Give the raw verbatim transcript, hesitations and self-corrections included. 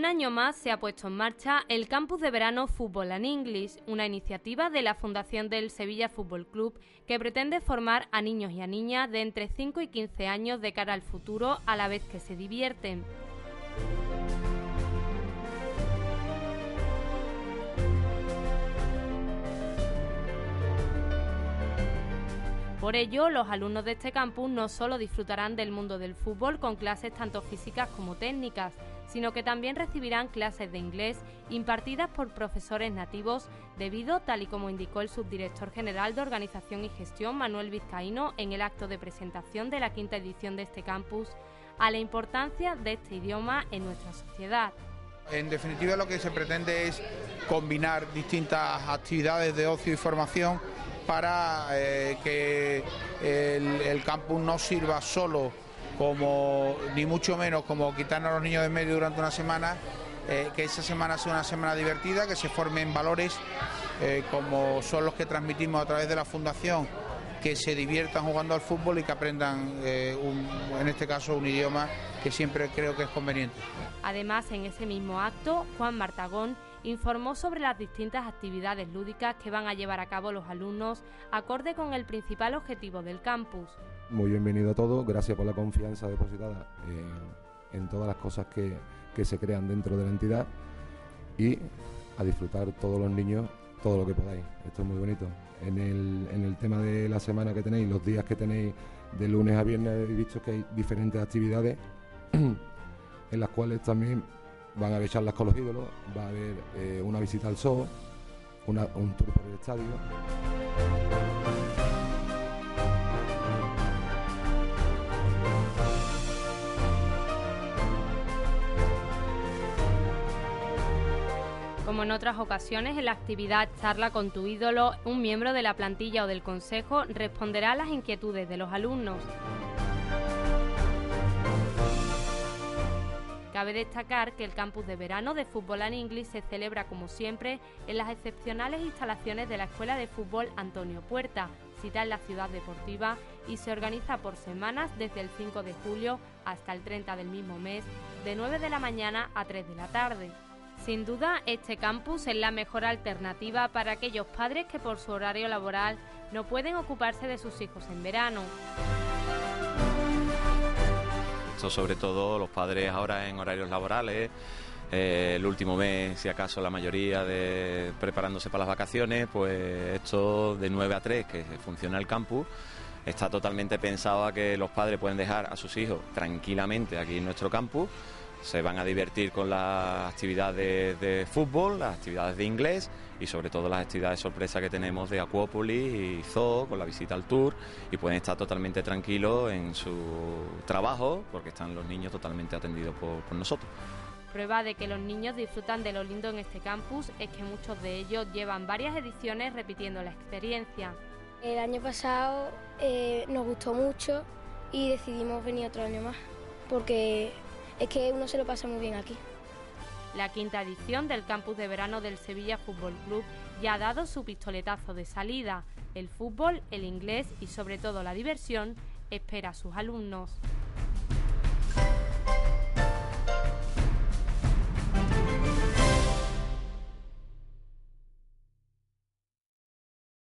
Un año más se ha puesto en marcha el Campus de Verano Football and English, una iniciativa de la Fundación del Sevilla Fútbol Club que pretende formar a niños y a niñas de entre cinco y quince años de cara al futuro a la vez que se divierten. Por ello, los alumnos de este campus no solo disfrutarán del mundo del fútbol con clases tanto físicas como técnicas, sino que también recibirán clases de inglés impartidas por profesores nativos debido, tal y como indicó el subdirector general de Organización y Gestión, Manuel Vizcaíno, en el acto de presentación de la quinta edición de este campus, a la importancia de este idioma en nuestra sociedad. En definitiva, lo que se pretende es combinar distintas actividades de ocio y formación para eh, que el, el campus no sirva solo como, ni mucho menos como quitarnos a los niños de en medio durante una semana, eh, que esa semana sea una semana divertida, que se formen valores eh, como son los que transmitimos a través de la Fundación, que se diviertan jugando al fútbol y que aprendan, eh, un, en este caso, un idioma que siempre creo que es conveniente. Además, en ese mismo acto, Juan Martagón informó sobre las distintas actividades lúdicas que van a llevar a cabo los alumnos, acorde con el principal objetivo del campus. Muy bienvenido a todos, gracias por la confianza depositada en, en todas las cosas que, que se crean dentro de la entidad y a disfrutar todos los niños todo lo que podáis. Esto es muy bonito. En el, en el tema de la semana que tenéis, los días que tenéis de lunes a viernes, he visto que hay diferentes actividades en las cuales también van a haber charlas con los ídolos, va a haber eh, una visita al zoo, una, un tour por el estadio. Como en otras ocasiones, en la actividad Charla con tu ídolo, un miembro de la plantilla o del consejo responderá a las inquietudes de los alumnos. Cabe destacar que el campus de verano de Football and English se celebra, como siempre, en las excepcionales instalaciones de la Escuela de Fútbol Antonio Puerta, cita en la ciudad deportiva, y se organiza por semanas desde el cinco de julio hasta el treinta del mismo mes, de nueve de la mañana a tres de la tarde. Sin duda, este campus es la mejor alternativa para aquellos padres que por su horario laboral no pueden ocuparse de sus hijos en verano. Esto sobre todo los padres ahora en horarios laborales, eh, el último mes, si acaso la mayoría de preparándose para las vacaciones, pues esto de nueve a tres que funciona el campus, está totalmente pensado a que los padres pueden dejar a sus hijos tranquilamente aquí en nuestro campus. Se van a divertir con las actividades de fútbol, las actividades de inglés y sobre todo las actividades sorpresa que tenemos de Acuópolis y Zoo, con la visita al tour, y pueden estar totalmente tranquilos en su trabajo porque están los niños totalmente atendidos por, por nosotros. Prueba de que los niños disfrutan de lo lindo en este campus es que muchos de ellos llevan varias ediciones repitiendo la experiencia. El año pasado eh, nos gustó mucho y decidimos venir otro año más porque es que uno se lo pasa muy bien aquí. La quinta edición del campus de verano del Sevilla Fútbol Club ya ha dado su pistoletazo de salida. El fútbol, el inglés y sobre todo la diversión espera a sus alumnos.